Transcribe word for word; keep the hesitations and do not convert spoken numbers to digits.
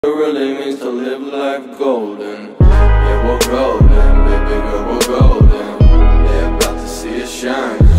It really means to live life golden. Yeah, we're golden, baby girl, we're golden. They're about to see us shine.